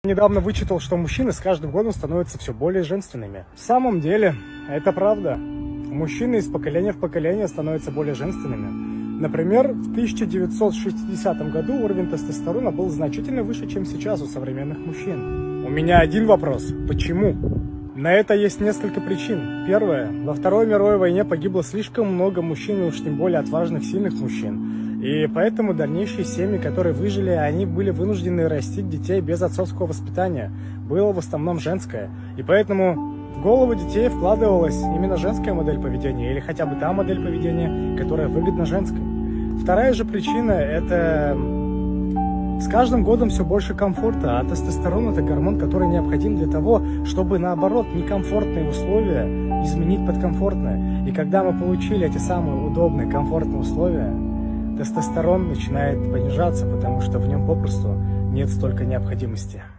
Недавно вычитал, что мужчины с каждым годом становятся все более женственными. В самом деле, это правда. Мужчины из поколения в поколение становятся более женственными. Например, в 1960 году уровень тестостерона был значительно выше, чем сейчас у современных мужчин. У меня один вопрос. Почему? На это есть несколько причин. Первое. Во Второй мировой войне погибло слишком много мужчин, и уж тем более отважных, сильных мужчин. И поэтому дальнейшие семьи, которые выжили, они были вынуждены растить детей без отцовского воспитания. Было в основном женское. И поэтому в голову детей вкладывалась именно женская модель поведения, или хотя бы та модель поведения, которая выгодна женской. Вторая же причина – это с каждым годом все больше комфорта, а тестостерон – это гормон, который необходим для того, чтобы, наоборот, некомфортные условия изменить под комфортные. И когда мы получили эти самые удобные, комфортные условия, тестостерон начинает понижаться, потому что в нем попросту нет столько необходимости.